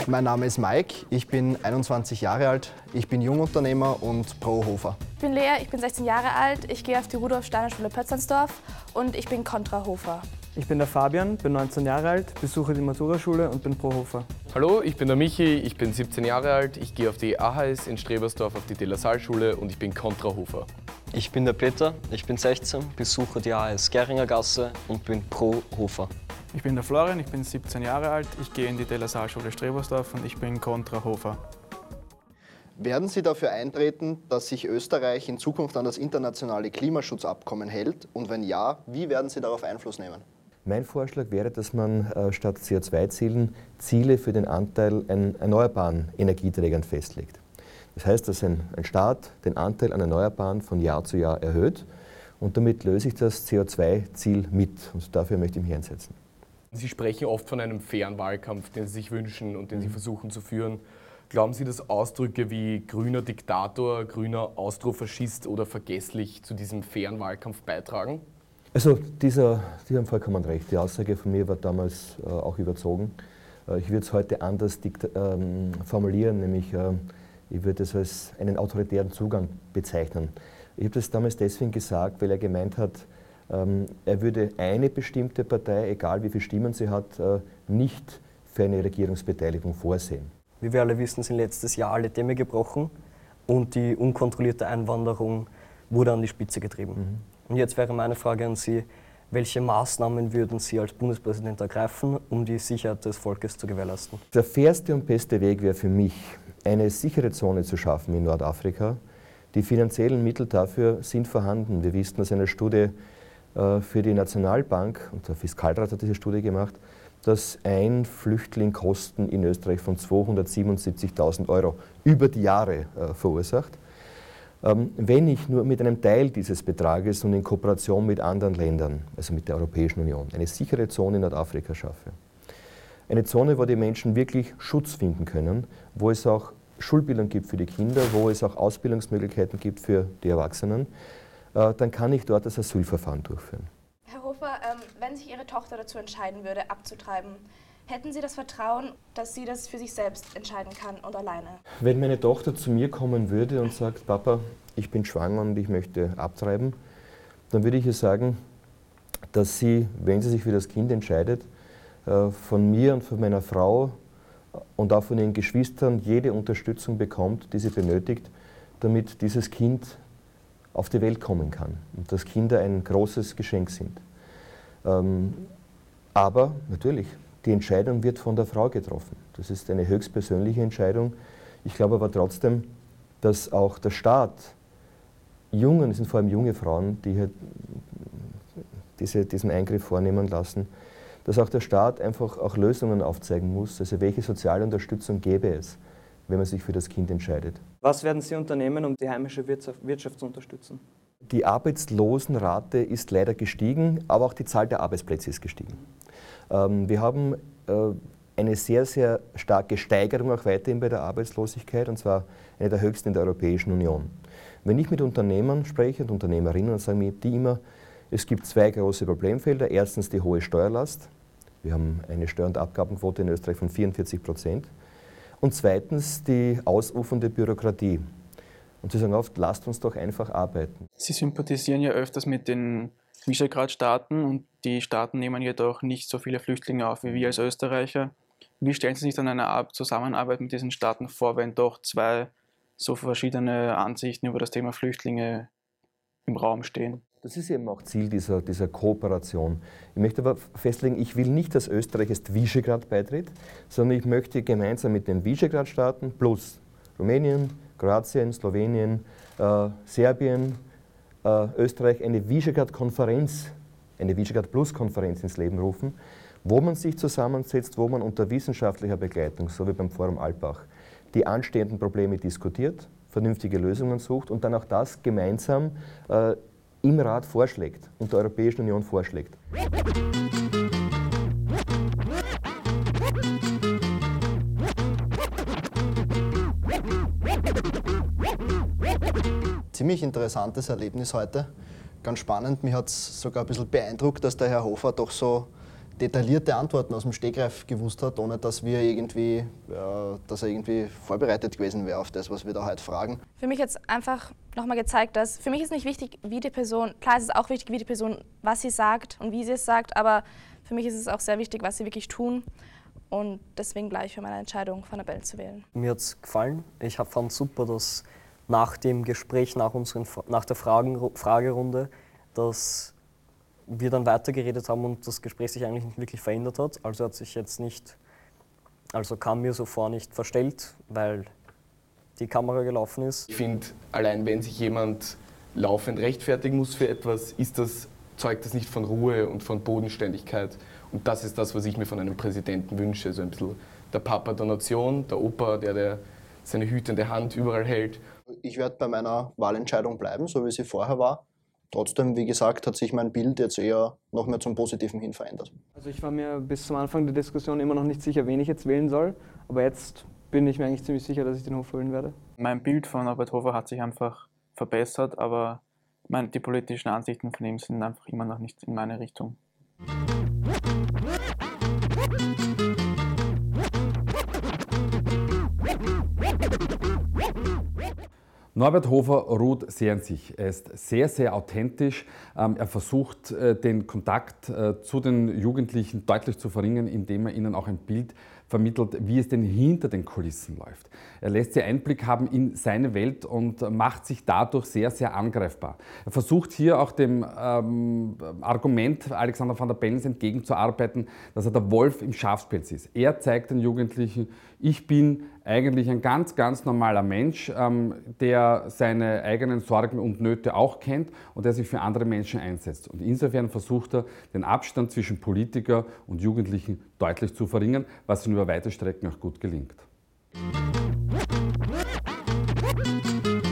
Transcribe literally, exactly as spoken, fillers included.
Mein Name ist Mike, ich bin einundzwanzig Jahre alt, ich bin Jungunternehmer und pro Hofer. Ich bin Lea, ich bin sechzehn Jahre alt, ich gehe auf die Rudolf-Steiner-Schule Pötzleinsdorf und ich bin kontra Hofer. Ich bin der Fabian, bin neunzehn Jahre alt, besuche die Maturaschule und bin pro Hofer. Hallo, ich bin der Michi, ich bin siebzehn Jahre alt, ich gehe auf die A H S in Strebersdorf auf die De La Salle Schule und ich bin kontra Hofer. Ich bin der Peter, ich bin sechzehn, besuche die A H S Geringer Gasse und bin pro Hofer. Ich bin der Florian, ich bin siebzehn Jahre alt, ich gehe in die De La Salle Schule Strebersdorf und ich bin kontra Hofer. Werden Sie dafür eintreten, dass sich Österreich in Zukunft an das internationale Klimaschutzabkommen hält? Und wenn ja, wie werden Sie darauf Einfluss nehmen? Mein Vorschlag wäre, dass man äh, statt C O zwei Zielen Ziele für den Anteil an erneuerbaren Energieträgern festlegt. Das heißt, dass ein, ein Staat den Anteil an Erneuerbaren von Jahr zu Jahr erhöht und damit löse ich das C O zwei Ziel mit und dafür möchte ich mich einsetzen. Sie sprechen oft von einem fairen Wahlkampf, den Sie sich wünschen und den Sie versuchen zu führen. Glauben Sie, dass Ausdrücke wie grüner Diktator, grüner Austrofaschist oder vergesslich zu diesem fairen Wahlkampf beitragen? Also, dieser, Sie haben vollkommen recht. Die Aussage von mir war damals äh, auch überzogen. Äh, ich würde es heute anders ähm, formulieren, nämlich äh, ich würde es als einen autoritären Zugang bezeichnen. Ich habe das damals deswegen gesagt, weil er gemeint hat, ähm, er würde eine bestimmte Partei, egal wie viele Stimmen sie hat, äh, nicht für eine Regierungsbeteiligung vorsehen. Wie wir alle wissen, sind letztes Jahr alle Dämme gebrochen und die unkontrollierte Einwanderung wurde an die Spitze getrieben. Mhm. Und jetzt wäre meine Frage an Sie, welche Maßnahmen würden Sie als Bundespräsident ergreifen, um die Sicherheit des Volkes zu gewährleisten? Der fairste und beste Weg wäre für mich, eine sichere Zone zu schaffen in Nordafrika. Die finanziellen Mittel dafür sind vorhanden. Wir wissen aus einer Studie äh, für die Nationalbank, und der Fiskalrat hat diese Studie gemacht, dass ein Flüchtling Kosten in Österreich von zweihundertsiebenundsiebzigtausend Euro über die Jahre äh, verursacht. Ähm, wenn ich nur mit einem Teil dieses Betrages und in Kooperation mit anderen Ländern, also mit der Europäischen Union, eine sichere Zone in Nordafrika schaffe, eine Zone, wo die Menschen wirklich Schutz finden können, wo es auch Schulbildung gibt für die Kinder, wo es auch Ausbildungsmöglichkeiten gibt für die Erwachsenen, äh, dann kann ich dort das Asylverfahren durchführen. Herr Hofer, ähm, wenn sich Ihre Tochter dazu entscheiden würde, abzutreiben, hätten Sie das Vertrauen, dass sie das für sich selbst entscheiden kann und alleine? Wenn meine Tochter zu mir kommen würde und sagt, Papa, ich bin schwanger und ich möchte abtreiben, dann würde ich ihr sagen, dass sie, wenn sie sich für das Kind entscheidet, von mir und von meiner Frau und auch von ihren Geschwistern jede Unterstützung bekommt, die sie benötigt, damit dieses Kind auf die Welt kommen kann und dass Kinder ein großes Geschenk sind. Aber natürlich, die Entscheidung wird von der Frau getroffen. Das ist eine höchstpersönliche Entscheidung. Ich glaube aber trotzdem, dass auch der Staat Jungen, es sind vor allem junge Frauen, die halt diese, diesen Eingriff vornehmen lassen, dass auch der Staat einfach auch Lösungen aufzeigen muss. Also welche soziale Unterstützung gäbe es, wenn man sich für das Kind entscheidet. Was werden Sie unternehmen, um die heimische Wirtschaft zu unterstützen? Die Arbeitslosenrate ist leider gestiegen, aber auch die Zahl der Arbeitsplätze ist gestiegen. Ähm, wir haben äh, eine sehr, sehr starke Steigerung auch weiterhin bei der Arbeitslosigkeit, und zwar eine der höchsten in der Europäischen Union. Wenn ich mit Unternehmern spreche und Unternehmerinnen, dann sagen mir die immer, es gibt zwei große Problemfelder. Erstens die hohe Steuerlast. Wir haben eine Steuer- und Abgabenquote in Österreich von vierundvierzig Prozent. Und zweitens die ausufernde Bürokratie. Und sie sagen oft, lasst uns doch einfach arbeiten. Sie sympathisieren ja öfters mit den Visegrad-Staaten und die Staaten nehmen jedoch nicht so viele Flüchtlinge auf wie wir als Österreicher. Wie stellen Sie sich dann eine Zusammenarbeit mit diesen Staaten vor, wenn doch zwei so verschiedene Ansichten über das Thema Flüchtlinge im Raum stehen? Das ist eben auch Ziel dieser, dieser Kooperation. Ich möchte aber festlegen, ich will nicht, dass Österreich jetzt Visegrad beitritt, sondern ich möchte gemeinsam mit den Visegrad-Staaten plus Rumänien, Kroatien, Slowenien, äh, Serbien, äh, Österreich eine Visegrad-Konferenz, eine Visegrad-Plus-Konferenz ins Leben rufen, wo man sich zusammensetzt, wo man unter wissenschaftlicher Begleitung, so wie beim Forum Alpbach, die anstehenden Probleme diskutiert, vernünftige Lösungen sucht und dann auch das gemeinsam äh, im Rat vorschlägt und der Europäischen Union vorschlägt. Ziemlich interessantes Erlebnis heute, ganz spannend. Mich hat es sogar ein bisschen beeindruckt, dass der Herr Hofer doch so detaillierte Antworten aus dem Stegreif gewusst hat, ohne dass, wir irgendwie, äh, dass er irgendwie vorbereitet gewesen wäre auf das, was wir da heute fragen. Für mich hat es einfach nochmal gezeigt, dass für mich ist nicht wichtig, wie die Person, klar ist es auch wichtig, wie die Person, was sie sagt und wie sie es sagt, aber für mich ist es auch sehr wichtig, was sie wirklich tun. Und deswegen bleibe ich für meine Entscheidung, Van der Bellen zu wählen. Mir hat es gefallen. Ich fand es super, dass nach dem Gespräch, nach, unseren, nach der Fragen, Fragerunde, dass wir dann weitergeredet haben und das Gespräch sich eigentlich nicht wirklich verändert hat. Also hat sich jetzt nicht, also kam mir so vor nicht verstellt, weil die Kamera gelaufen ist. Ich finde, allein wenn sich jemand laufend rechtfertigen muss für etwas, ist das, zeugt das nicht von Ruhe und von Bodenständigkeit. Und das ist das, was ich mir von einem Präsidenten wünsche. So ein bisschen der Papa der Nation, der Opa, der, der seine hütende Hand überall hält. Ich werde bei meiner Wahlentscheidung bleiben, so wie sie vorher war. Trotzdem, wie gesagt, hat sich mein Bild jetzt eher noch mehr zum Positiven hin verändert. Also ich war mir bis zum Anfang der Diskussion immer noch nicht sicher, wen ich jetzt wählen soll. Aber jetzt bin ich mir eigentlich ziemlich sicher, dass ich den Hofer wählen werde. Mein Bild von Norbert Hofer hat sich einfach verbessert, aber meine, die politischen Ansichten von ihm sind einfach immer noch nicht in meine Richtung. Norbert Hofer ruht sehr in sich. Er ist sehr, sehr authentisch. Er versucht, den Kontakt zu den Jugendlichen deutlich zu verringern, indem er ihnen auch ein Bild vermittelt, wie es denn hinter den Kulissen läuft. Er lässt sie Einblick haben in seine Welt und macht sich dadurch sehr, sehr angreifbar. Er versucht hier auch dem ähm, Argument Alexander Van der Bellens entgegenzuarbeiten, dass er der Wolf im Schafspelz ist. Er zeigt den Jugendlichen, ich bin eigentlich ein ganz, ganz normaler Mensch, ähm, der seine eigenen Sorgen und Nöte auch kennt und der sich für andere Menschen einsetzt. Und insofern versucht er, den Abstand zwischen Politiker und Jugendlichen deutlich zu verringern, was ihm über weite Strecken auch gut gelingt.